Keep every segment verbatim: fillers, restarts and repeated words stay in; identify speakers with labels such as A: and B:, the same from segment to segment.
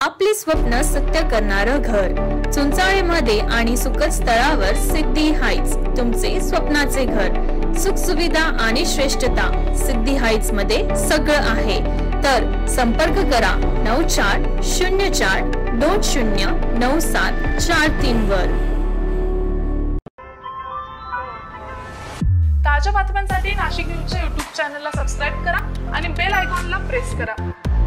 A: आपले स्वप्न सत्य करणारं घर चुंचाळेमध्ये आणि सुखस्थळावर सिद्धी हाइट्स तुमचे स्वप्नाचे घर। सुख सुविधा आणि श्रेष्ठता सिद्धी हाइट्स मध्ये सगळं आहे। तर संपर्क करा नऊ चार शून्य चार दोन शून्य नऊ सात चार तीन वर।
B: ताज्या बातम्यांसाठी नाशिक न्यूजच्या यूट्यूब चॅनलला सबस्क्राइब करा आणि बेल आयकॉनला प्रेस करा।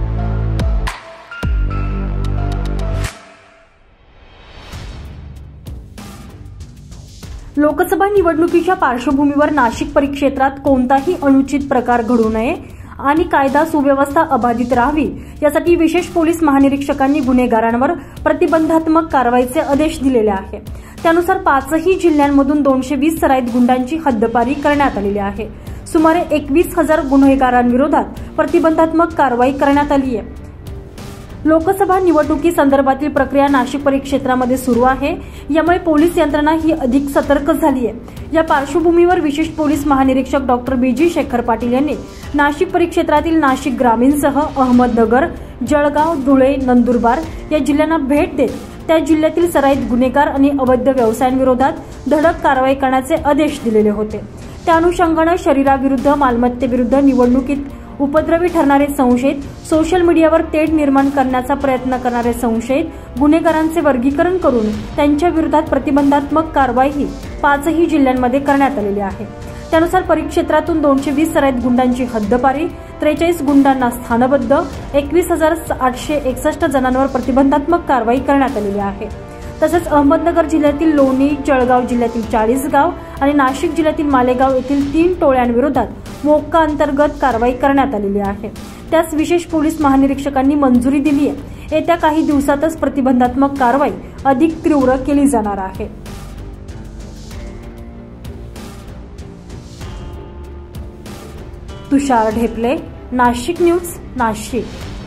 C: लोकसभा निवडणुकीच्या पार्श्वभूमीवर नाशिक परिक्षेत्रात कोणताही अनुचित प्रकार घडू नये आणि कायदा सुव्यवस्था अबाधित राहावी यासाठी विशेष पोलीस महानिरीक्षकांनी गुन्हेगारांवर प्रतिबंधात्मक कारवाईचे आदेश दिलेले आहे। त्यानुसार पाचही जिल्ह्यांमधून दोनशे वीस सराईत गुंडांची हद्दपारी करण्यात आलेली आहे। सुमारे एकवीस हजार गुन्हेगारांविरोधात प्रतिबंधात्मक कारवाई करण्यात आली आहे। लोकसभा निवडणुकी संदर्भातील प्रक्रिया नाशिक परिक्षेत्रामध्ये सुरू आहे, यामुळे पोलीस यंत्रणा ही अधिक सतर्क झाली आहे। या पार्श्वभूमीवर विशेष पोलीस महानिरीक्षक doctor B G Shekhar Patil यांनी नाशिक परिक्षेत्रातील नाशिक ग्रामीणसह अहमदनगर, जळगाव, धुळे, नंदुरबार या जिल्ह्यांना भेट देत त्या जिल्ह्यातील सराईत गुन्हेगार आणि अवैध व्यवसायांविरोधात धडक कारवाई करण्याचे आदेश दिलेले होते। त्या अनुषंगाने शरीराविरुद्ध, मालमत्तेविरुद्ध, निवडणुकीत उपद्रवी ठरणारे संशयित, सोशल मीडियावर तेढ निर्माण करण्याचा प्रयत्न करणारे संशयित गुन्हेगारांचे वर्गीकरण करून त्यांच्या विरोधात प्रतिबंधात्मक कारवाई पाचही जिल्ह्यांमध्ये करण्यात आलेली आहे। त्यानुसार परिक्षेत्रातून दोनशे वीस सराईत गुंडांची हद्दपारी, त्रेचाळीस गुंडांना स्थानबद्ध, एकवीस हजार आठशे एकसष्ट जणांवर प्रतिबंधात्मक कारवाई करण्यात आलेली आहे। तसेच अहमदनगर जिल्ह्यातील लोणी, जळगाव जिल्ह्यातील चाळीस गाव आणि नाशिक जिल्ह्यातील मालेगाव येथील तीन टोळ्यांविरोधात मोक्का अंतर्गत कारवाई करण्यात आलेली आहे। त्यास विशेष पोलीस महानिरीक्षकांनी मंजुरी दिली आहे। येत्या काही दिवसातच प्रतिबंधात्मक कारवाई अधिक तीव्र केली जाणार आहे। तुषार ढेपले, नाशिक न्यूज, नाशिक।